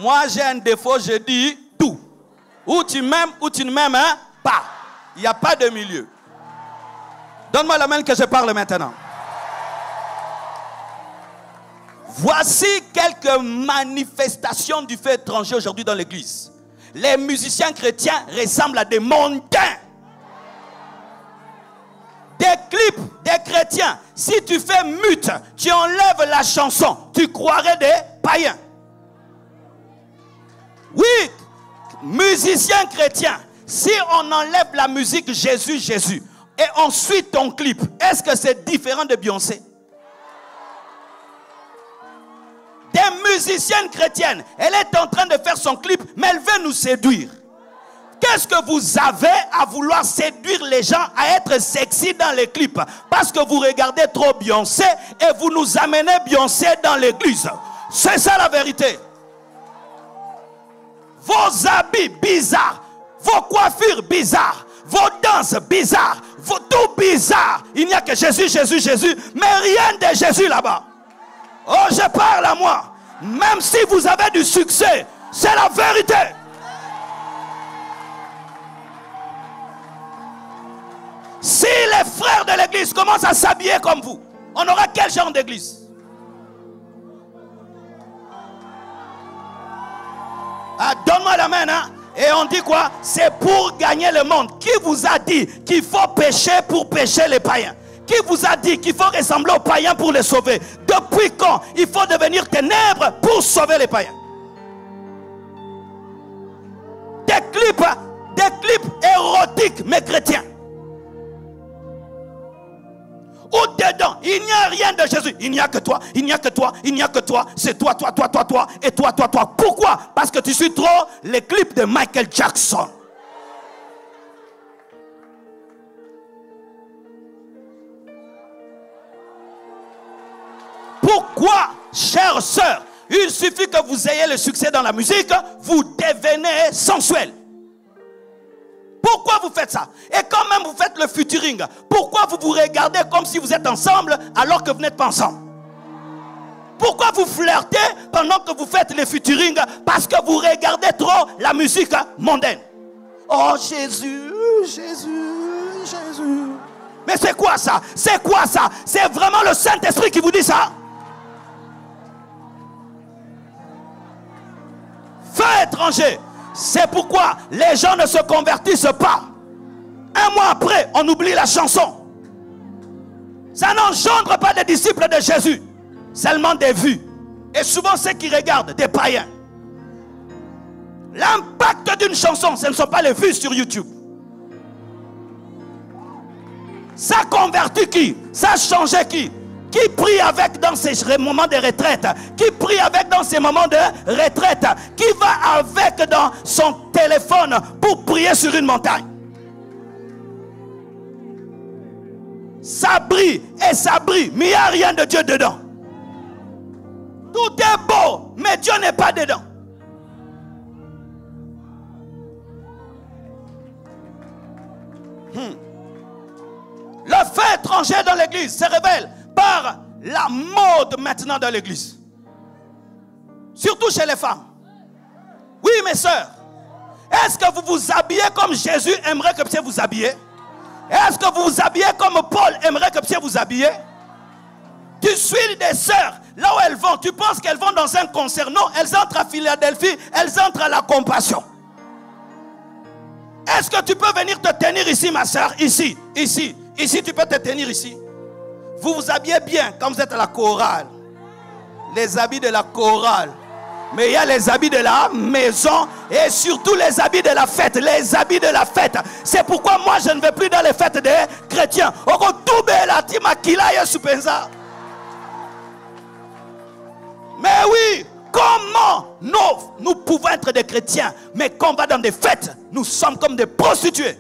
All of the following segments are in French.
Moi, j'ai un défaut, je dis tout. Ou tu m'aimes ou tu ne m'aimes pas. Il n'y a pas de milieu. Donne-moi la main que je parle maintenant. Voici quelques manifestations du fait étranger aujourd'hui dans l'église. Les musiciens chrétiens ressemblent à des mondains. Des clips des chrétiens, si tu fais mute, tu enlèves la chanson, tu croirais des païens. Oui, musiciens chrétiens, si on enlève la musique Jésus, Jésus, et ensuite ton clip, est-ce que c'est différent de Beyoncé? Des musiciennes chrétiennes, elle est en train de faire son clip, mais elle veut nous séduire. Qu'est-ce que vous avez à vouloir séduire les gens à être sexy dans les clips? Parce que vous regardez trop Beyoncé et vous nous amenez Beyoncé dans l'église. C'est ça la vérité. Vos habits bizarres, vos coiffures bizarres, vos danses bizarres, tout bizarre. Il n'y a que Jésus, Jésus, Jésus, mais rien de Jésus là-bas. Oh, je parle à moi. Même si vous avez du succès, c'est la vérité. Si les frères de l'église commencent à s'habiller comme vous, on aura quel genre d'église? Ah, donne-moi la main, hein? Et on dit quoi? C'est pour gagner le monde. Qui vous a dit qu'il faut pécher pour pécher les païens? Qui vous a dit qu'il faut ressembler aux païens pour les sauver? Depuis quand il faut devenir ténèbres pour sauver les païens? Des clips érotiques mais chrétiens. Au-dedans, il n'y a rien de Jésus. Il n'y a que toi, il n'y a que toi, il n'y a que toi. C'est toi, toi, toi, toi, toi, et toi, toi, toi. Pourquoi? Parce que tu suis trop les clips de Michael Jackson. Pourquoi, chères sœurs, il suffit que vous ayez le succès dans la musique, vous devenez sensuel. Pourquoi vous faites ça? Et quand même vous faites le featuring, pourquoi vous vous regardez comme si vous êtes ensemble alors que vous n'êtes pas ensemble? Pourquoi vous flirtez pendant que vous faites les featuring? Parce que vous regardez trop la musique mondaine. Oh Jésus, Jésus, Jésus. Mais c'est quoi ça? C'est quoi ça? C'est vraiment le Saint-Esprit qui vous dit ça? Feu étranger. C'est pourquoi les gens ne se convertissent pas. Un mois après, on oublie la chanson. Ça n'engendre pas des disciples de Jésus, seulement des vues. Et souvent ceux qui regardent, des païens. L'impact d'une chanson, ce ne sont pas les vues sur YouTube. Ça convertit qui? Ça change qui? Qui prie avec dans ces moments de retraite? Qui prie avec dans ces moments de retraite? Qui va avec dans son téléphone pour prier sur une montagne? Ça brille et ça brille, mais il n'y a rien de Dieu dedans. Tout est beau, mais Dieu n'est pas dedans. Le fait étranger dans l'église se révèle par la mode maintenant dans l'église. Surtout chez les femmes. Oui, mes sœurs. Est-ce que vous vous habillez comme Jésus aimerait que vous vous habillez? Est-ce que vous vous habillez comme Paul aimerait que vous vous habillez? Tu suis des sœurs, là où elles vont, tu penses qu'elles vont dans un concert? Non, elles entrent à Philadelphie, elles entrent à la Compassion. Est-ce que tu peux venir te tenir ici, ma sœur? Ici, ici, ici, tu peux te tenir ici. Vous vous habillez bien quand vous êtes à la chorale. Les habits de la chorale. Mais il y a les habits de la maison et surtout les habits de la fête. Les habits de la fête. C'est pourquoi moi je ne vais plus dans les fêtes des chrétiens. Mais oui, comment nous pouvons être des chrétiens, mais quand on va dans des fêtes, nous sommes comme des prostituées.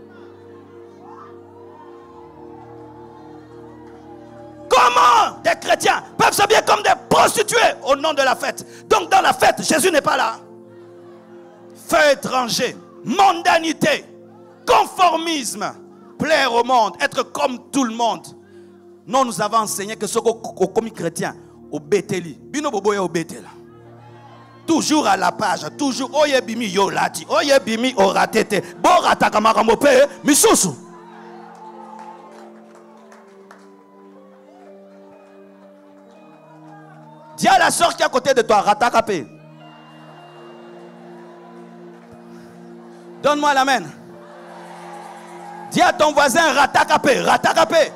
Comment des chrétiens peuvent s'habiller comme des prostituées au nom de la fête? Donc dans la fête, Jésus n'est pas là. Feu étranger, mondanité, conformisme, plaire au monde, être comme tout le monde. Non, nous avons enseigné que ce qu'on comme chrétien, au Bétéli, bino boboya au Bétéla. toujours à la page, toujours oyebimi yolati, oyebimi oratete, borata kamaramope, misusu. Dis à la soeur qui est à côté de toi, ratakapé. Donne-moi l'amen. Dis à ton voisin, ratakapé, ratakapé.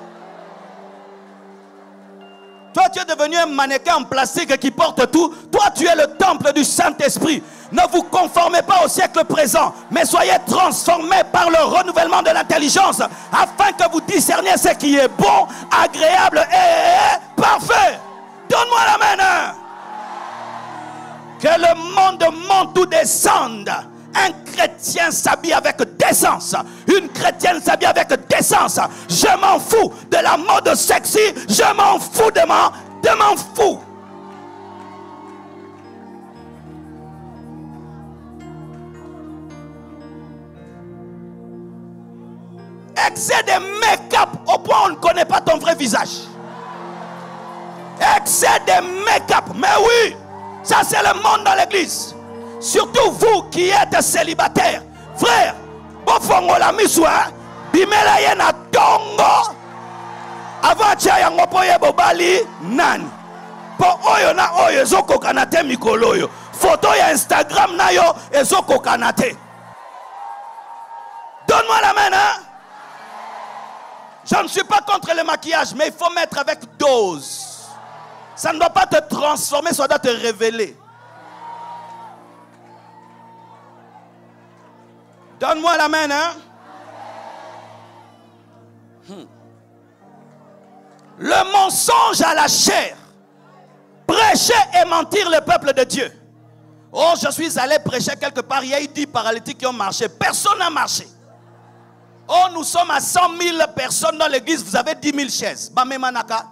Toi, tu es devenu un mannequin en plastique qui porte tout. Toi, tu es le temple du Saint-Esprit. Ne vous conformez pas au siècle présent, mais soyez transformés par le renouvellement de l'intelligence, afin que vous discerniez ce qui est bon, agréable et parfait. Donne-moi l'amen. Que le monde monte ou descende, un chrétien s'habille avec décence. Une chrétienne s'habille avec décence. Je m'en fous de la mode sexy. Je m'en fous de m'en fous. Excès de make-up au point où on ne connaît pas ton vrai visage. Excès de make-up. Mais oui, ça c'est le monde dans l'église. Surtout vous qui êtes célibataires. Frère, bofongo la miswa, bimela yena tongo. Avant tia yango poye bobali nani. Po oyo na oyo ezoko kanate mikolo yo. Photo ya Instagram na yo ezoko kanate. Donne-moi la main, hein? Je ne suis pas contre le maquillage, mais il faut mettre avec dose. Ça ne doit pas te transformer, ça doit te révéler. Donne-moi la main, hein? Le mensonge à la chair. Prêcher et mentir le peuple de Dieu. Oh, je suis allé prêcher quelque part, il y a eu 10 paralytiques qui ont marché. Personne n'a marché. Oh, nous sommes à 100 000 personnes dans l'église, vous avez 10 000 chaises. Bamemanaka.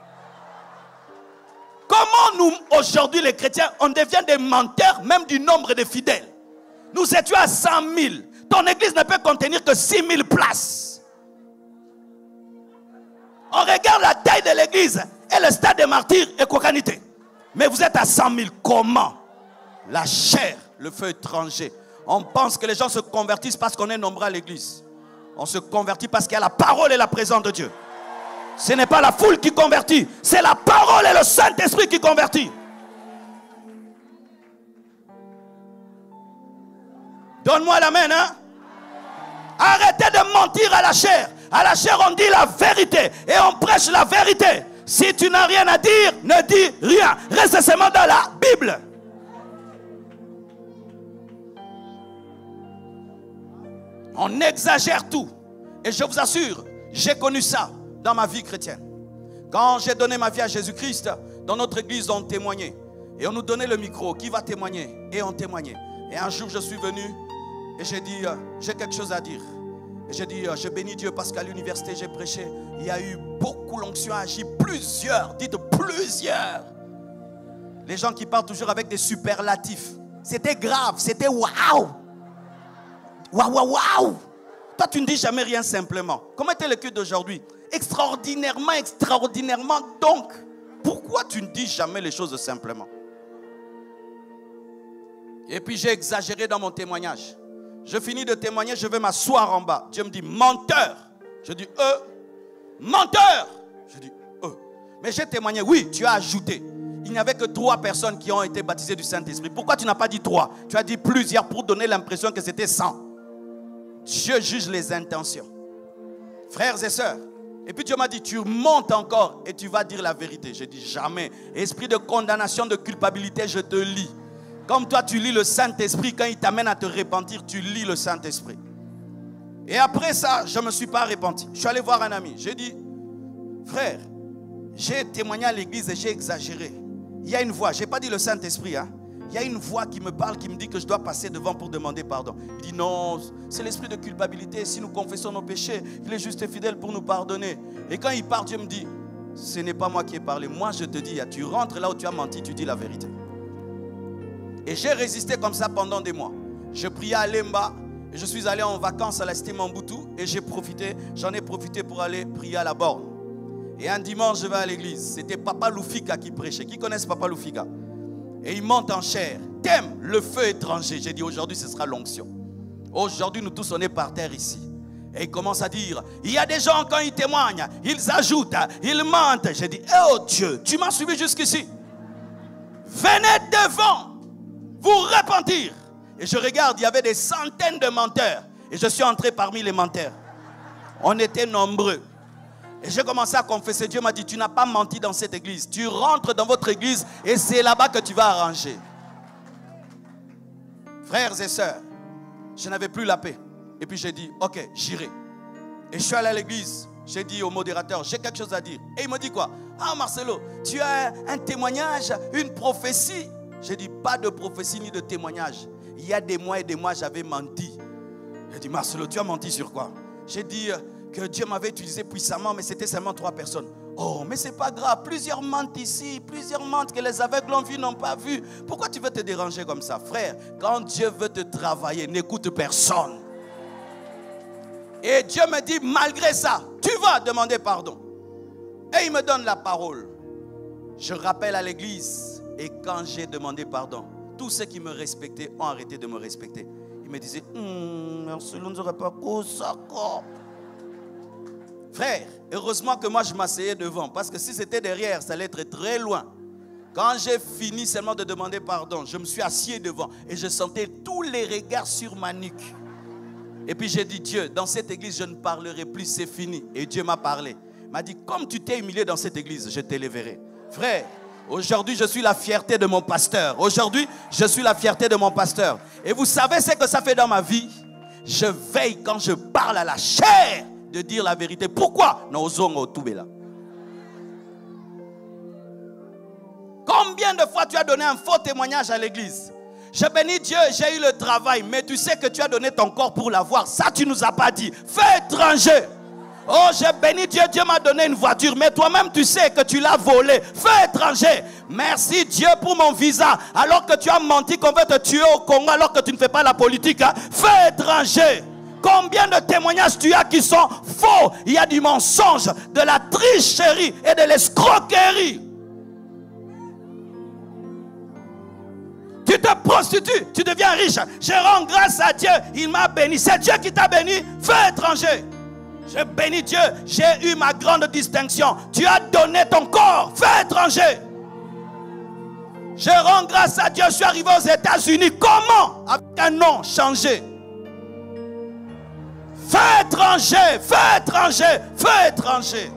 Comment nous, aujourd'hui les chrétiens, on devient des menteurs, même du nombre de fidèles? Nous étions à 100 000. Ton église ne peut contenir que 6 000 places. On regarde la taille de l'église et le stade des martyrs et Kokanité. Mais vous êtes à 100 000. Comment? La chair, le feu étranger. On pense que les gens se convertissent parce qu'on est nombreux à l'église. On se convertit parce qu'il y a la parole et la présence de Dieu. Ce n'est pas la foule qui convertit, c'est la parole et le Saint-Esprit qui convertit. Donne-moi la main, hein? Arrêtez de mentir à la chair. À la chair, on dit la vérité et on prêche la vérité. Si tu n'as rien à dire, ne dis rien. Reste seulement dans la Bible. On exagère tout. Et je vous assure, j'ai connu ça dans ma vie chrétienne. Quand j'ai donné ma vie à Jésus-Christ, dans notre église, on témoignait. Et on nous donnait le micro. Qui va témoigner? Et on témoignait. Et un jour, je suis venu et j'ai dit, j'ai quelque chose à dire. Et j'ai dit, je bénis Dieu parce qu'à l'université, j'ai prêché. Il y a eu beaucoup l'onction à agir. Plusieurs, dites plusieurs. Les gens qui parlent toujours avec des superlatifs. C'était grave, c'était waouh. Waouh, waouh, waouh. Toi, tu ne dis jamais rien simplement. Comment était le culte d'aujourd'hui? Extraordinairement, extraordinairement. Donc, pourquoi tu ne dis jamais les choses simplement? Et puis, j'ai exagéré dans mon témoignage. Je finis de témoigner, je vais m'asseoir en bas. Dieu me dit, menteur. Je dis, menteur. Je dis, Mais j'ai témoigné, oui, tu as ajouté. Il n'y avait que 3 personnes qui ont été baptisées du Saint-Esprit. Pourquoi tu n'as pas dit 3? Tu as dit plusieurs pour donner l'impression que c'était 100. Dieu juge les intentions. Frères et sœurs. Et puis Dieu m'a dit, tu montes encore et tu vas dire la vérité. J'ai dit jamais. Esprit de condamnation, de culpabilité, je te lis. Comme toi tu lis le Saint-Esprit, quand il t'amène à te repentir, tu lis le Saint-Esprit. Et après ça, je ne me suis pas repenti. Je suis allé voir un ami. J'ai dit, frère, j'ai témoigné à l'église et j'ai exagéré. Il y a une voix, je n'ai pas dit le Saint-Esprit, hein. Il y a une voix qui me parle, qui me dit que je dois passer devant pour demander pardon. Il dit non, c'est l'esprit de culpabilité. Si nous confessons nos péchés, il est juste et fidèle pour nous pardonner. Et quand il parle, Dieu me dit, ce n'est pas moi qui ai parlé. Moi, je te dis, tu rentres là où tu as menti, tu dis la vérité. Et j'ai résisté comme ça pendant des mois. Je priais à Lemba. Et je suis allé en vacances à la cité Mambutu. Et j'en ai profité pour aller prier à la borne. Et un dimanche, je vais à l'église. C'était Papa Lufika qui prêchait. Qui connaissent Papa Lufika? Et il monte en chair. Thème, le feu étranger. J'ai dit aujourd'hui ce sera l'onction. Aujourd'hui nous tous on est par terre ici. Et il commence à dire, il y a des gens quand ils témoignent, ils ajoutent, ils mentent. J'ai dit, oh Dieu, tu m'as suivi jusqu'ici. Venez devant vous repentir. Et je regarde, il y avait des centaines de menteurs. Et je suis entré parmi les menteurs. On était nombreux. Et j'ai commencé à confesser. Dieu m'a dit, tu n'as pas menti dans cette église. Tu rentres dans votre église et c'est là-bas que tu vas arranger. Frères et sœurs, je n'avais plus la paix. Et puis j'ai dit, ok, j'irai. Et je suis allé à l'église. J'ai dit au modérateur, j'ai quelque chose à dire. Et il me dit quoi? Ah Marcelo, tu as un témoignage, une prophétie. J'ai dit, pas de prophétie ni de témoignage. Il y a des mois et des mois, j'avais menti. J'ai dit, Marcelo, tu as menti sur quoi? J'ai dit que Dieu m'avait utilisé puissamment, mais c'était seulement 3 personnes. Oh, mais c'est pas grave. Plusieurs mentent ici, plusieurs mentent que les aveugles ont vu, n'ont pas vu. Pourquoi tu veux te déranger comme ça? Frère, quand Dieu veut te travailler, n'écoute personne. Et Dieu me dit, malgré ça, tu vas demander pardon. Et il me donne la parole. Je rappelle à l'église. Et quand j'ai demandé pardon, tous ceux qui me respectaient ont arrêté de me respecter. Ils me disaient, Marcelo, n'aurait pas ça. Frère, heureusement que moi je m'asseyais devant. Parce que si c'était derrière, ça allait être très loin. Quand j'ai fini seulement de demander pardon, je me suis assis devant. Et je sentais tous les regards sur ma nuque. Et puis j'ai dit, Dieu, dans cette église, je ne parlerai plus, c'est fini. Et Dieu m'a parlé. Il m'a dit, comme tu t'es humilié dans cette église, je t'éleverai. Frère, aujourd'hui, je suis la fierté de mon pasteur. Aujourd'hui, je suis la fierté de mon pasteur. Et vous savez ce que ça fait dans ma vie? Je veille quand je parle à la chair de dire la vérité. Pourquoi? Combien de fois tu as donné un faux témoignage à l'église? Je bénis Dieu, j'ai eu le travail, mais tu sais que tu as donné ton corps pour l'avoir. Ça, tu ne nous as pas dit. Fais étranger. Oh, j'ai béni Dieu, Dieu m'a donné une voiture, mais toi-même tu sais que tu l'as volée. Fais étranger. Merci Dieu pour mon visa, alors que tu as menti qu'on veut te tuer au Congo, alors que tu ne fais pas la politique. Fais étranger. Combien de témoignages tu as qui sont faux? Il y a du mensonge, de la tricherie et de l'escroquerie. Tu te prostitues, tu deviens riche. Je rends grâce à Dieu, il m'a béni. C'est Dieu qui t'a béni. Fais étranger. Je bénis Dieu, j'ai eu ma grande distinction. Tu as donné ton corps. Fais étranger. Je rends grâce à Dieu, je suis arrivé aux États-Unis. Comment? Avec un nom changé. Fais étranger, fais étranger, fais étranger.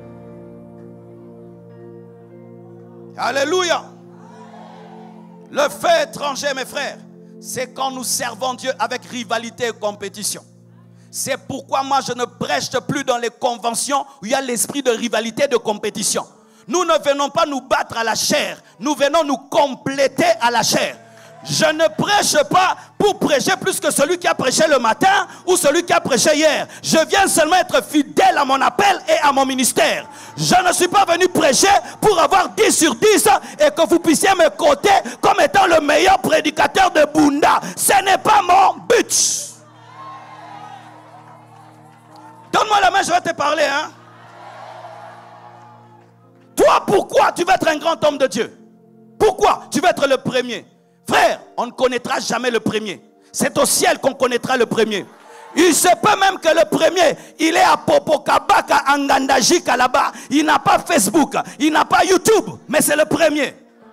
Alléluia. Le fait étranger, mes frères, c'est quand nous servons Dieu avec rivalité et compétition. C'est pourquoi moi je ne prêche plus dans les conventions où il y a l'esprit de rivalité et de compétition. Nous ne venons pas nous battre à la chair, nous venons nous compléter à la chair. Je ne prêche pas pour prêcher plus que celui qui a prêché le matin ou celui qui a prêché hier. Je viens seulement être fidèle à mon appel et à mon ministère. Je ne suis pas venu prêcher pour avoir 10 sur 10 et que vous puissiez me coter comme étant le meilleur prédicateur de Bunda. Ce n'est pas mon but. Donne-moi la main, je vais te parler. Hein? Toi, pourquoi tu veux être un grand homme de Dieu? Pourquoi tu veux être le premier? Frère, on ne connaîtra jamais le premier. C'est au ciel qu'on connaîtra le premier. Il se peut même que le premier, il est à Popokabaka, à Ngandajika là-bas. Il n'a pas Facebook, il n'a pas YouTube, mais c'est le premier.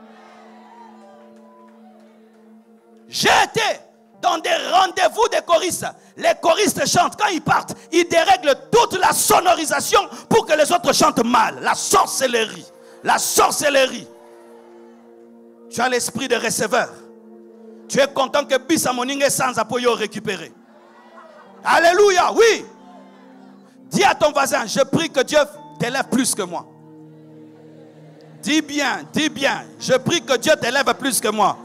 J'ai été dans des rendez-vous des choristes. Les choristes chantent. Quand ils partent, ils dérèglent toute la sonorisation pour que les autres chantent mal. La sorcellerie. La sorcellerie. Tu as l'esprit de receveur. Tu es content que Bisa Moningue sans appuyer récupérer. Alléluia, oui. Dis à ton voisin, je prie que Dieu t'élève plus que moi. Dis bien, je prie que Dieu t'élève plus que moi.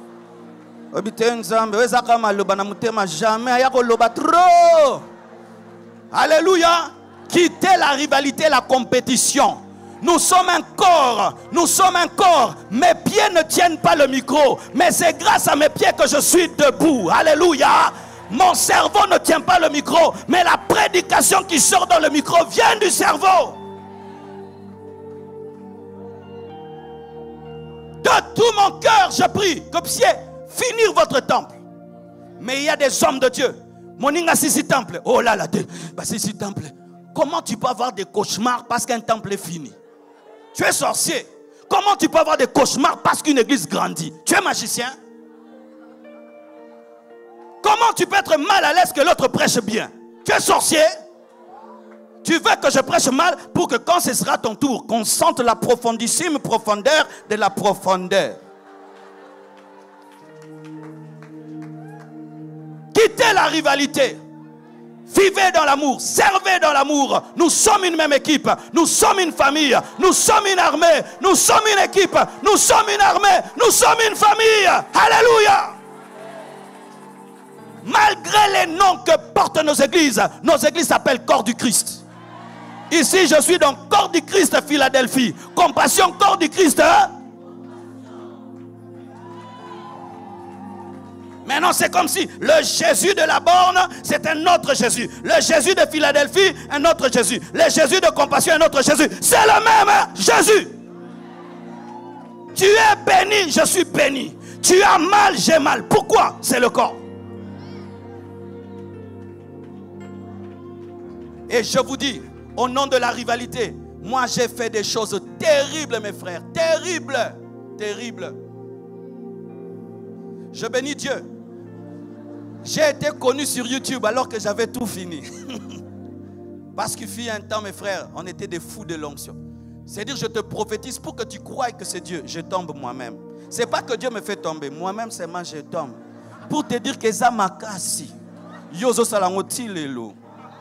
Alléluia. Quittez la rivalité, la compétition. Nous sommes un corps, Mes pieds ne tiennent pas le micro, mais c'est grâce à mes pieds que je suis debout. Alléluia. Mon cerveau ne tient pas le micro, mais la prédication qui sort dans le micro vient du cerveau. De tout mon cœur, je prie que vous puissiez finir votre temple. Mais il y a des hommes de Dieu. Moninga Sisi temple. Oh là là, Sisi temple. Comment tu peux avoir des cauchemars parce qu'un temple est fini? Tu es sorcier. Comment tu peux avoir des cauchemars parce qu'une église grandit? Tu es magicien. Comment tu peux être mal à l'aise que l'autre prêche bien? Tu es sorcier. Tu veux que je prêche mal pour que quand ce sera ton tour, qu'on sente la profondissime profondeur de la profondeur. Quittez la rivalité. Vivez dans l'amour. Servez dans l'amour. Nous sommes une même équipe. Nous sommes une famille. Nous sommes une armée. Nous sommes une équipe. Nous sommes une armée. Nous sommes une famille. Alléluia. Malgré les noms que portent nos églises s'appellent Corps du Christ. Ici, je suis dans Corps du Christ Philadelphie. Compassion, Corps du Christ. Maintenant, c'est comme si le Jésus de la borne, c'est un autre Jésus. Le Jésus de Philadelphie, un autre Jésus. Le Jésus de compassion, un autre Jésus. C'est le même Jésus. Tu es béni, je suis béni. Tu as mal, j'ai mal. Pourquoi? C'est le corps. Et je vous dis, au nom de la rivalité, moi j'ai fait des choses terribles, mes frères. Terribles. Terribles. Je bénis Dieu. J'ai été connu sur YouTube alors que j'avais tout fini. Parce qu'il fut un temps, mes frères, on était des fous de l'onction. C'est-à-dire, je te prophétise pour que tu croies que c'est Dieu. Je tombe moi-même. Ce n'est pas que Dieu me fait tomber. Moi-même, c'est moi, je tombe. Pour te dire que ça m'a cassé. Yozo salangoti lelo.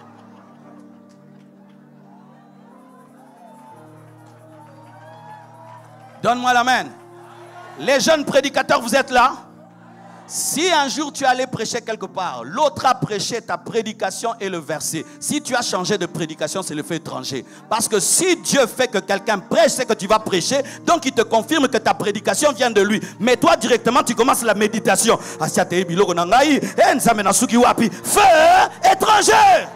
Donne-moi la main. Les jeunes prédicateurs, vous êtes là? Si un jour tu allais prêcher quelque part, l'autre a prêché ta prédication et le verset. Si tu as changé de prédication, c'est le fait étranger. Parce que si Dieu fait que quelqu'un prêche, c'est que tu vas prêcher. Donc il te confirme que ta prédication vient de lui. Mais toi directement, tu commences la méditation. Feu étranger.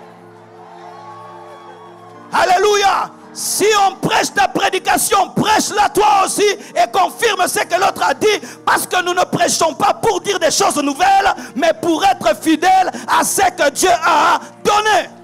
Alléluia. Si on prêche ta prédication, prêche-la toi aussi et confirme ce que l'autre a dit, parce que nous ne prêchons pas pour dire des choses nouvelles, mais pour être fidèles à ce que Dieu a donné.